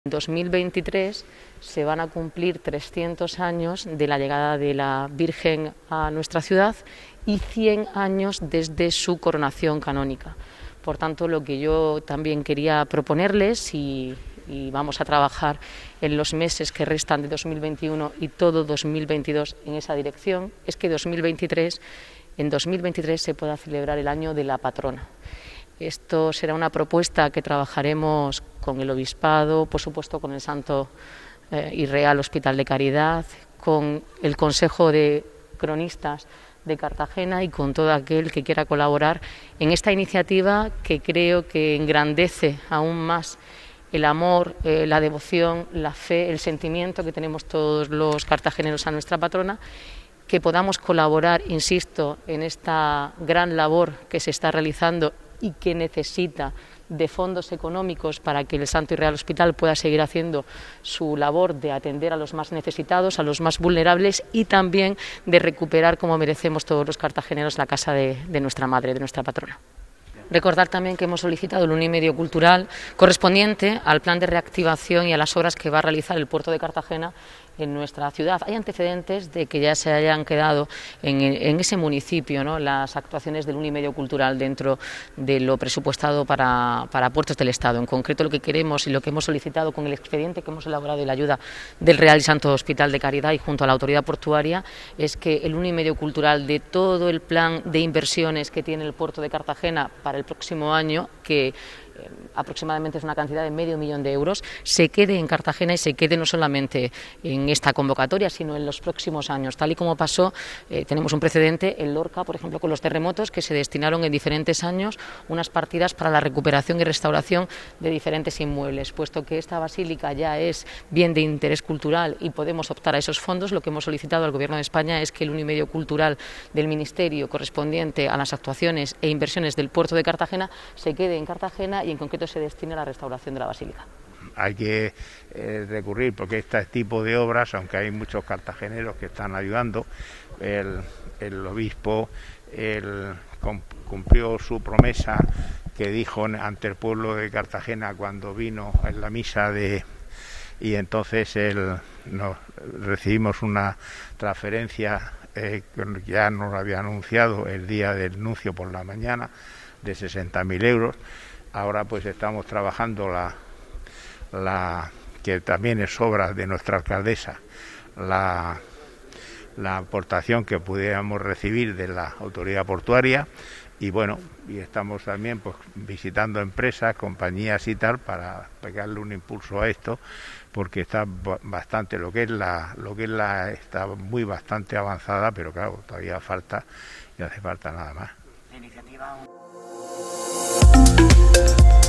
En 2023 se van a cumplir 300 años de la llegada de la Virgen a nuestra ciudad y 100 años desde su coronación canónica. Por tanto, lo que yo también quería proponerles, y vamos a trabajar en los meses que restan de 2021 y todo 2022 en esa dirección, es que en 2023 se pueda celebrar el año de la patrona. Esto será una propuesta que trabajaremos con el Obispado, por supuesto con el Santo y Real Hospital de Caridad, con el Consejo de Cronistas de Cartagena y con todo aquel que quiera colaborar en esta iniciativa que creo que engrandece aún más el amor, la devoción, la fe, el sentimiento que tenemos todos los cartageneros a nuestra patrona, que podamos colaborar, insisto, en esta gran labor que se está realizando y que necesita de fondos económicos para que el Santo y Real Hospital pueda seguir haciendo su labor de atender a los más necesitados, a los más vulnerables y también de recuperar, como merecemos todos los cartageneros, la casa de nuestra madre, de nuestra patrona. Recordar también que hemos solicitado el 1,5 cultural correspondiente al plan de reactivación y a las obras que va a realizar el puerto de Cartagena en nuestra ciudad. Hay antecedentes de que ya se hayan quedado en ese municipio, ¿no?, las actuaciones del 1,5 cultural dentro de lo presupuestado para puertos del Estado. En concreto, lo que queremos y lo que hemos solicitado con el expediente que hemos elaborado y la ayuda del Real y Santo Hospital de Caridad y junto a la autoridad portuaria es que el 1,5 cultural de todo el plan de inversiones que tiene el puerto de Cartagena para el próximo año, que aproximadamente es una cantidad de $500,000 de euros, se quede en Cartagena y se quede no solamente en esta convocatoria, sino en los próximos años. Tal y como pasó, tenemos un precedente en Lorca, por ejemplo, con los terremotos, que se destinaron en diferentes años unas partidas para la recuperación y restauración de diferentes inmuebles. Puesto que esta basílica ya es bien de interés cultural y podemos optar a esos fondos, lo que hemos solicitado al Gobierno de España es que el 1,5 cultural del Ministerio correspondiente a las actuaciones e inversiones del puerto de Cartagena se quede en Cartagena y en concreto se destine a la restauración de la basílica. Hay que recurrir, porque este tipo de obras, aunque hay muchos cartageneros que están ayudando, el obispo cumplió su promesa que dijo ante el pueblo de Cartagena cuando vino en la misa y entonces recibimos una transferencia que ya nos había anunciado el día del nuncio por la mañana de 60.000 euros. Ahora pues estamos trabajando que también es obra de nuestra alcaldesa, la aportación que pudiéramos recibir de la autoridad portuaria y bueno, y estamos también pues visitando empresas, compañías y tal para pegarle un impulso a esto, porque está bastante está muy bastante avanzada, pero claro, todavía falta y hace falta nada más. La iniciativa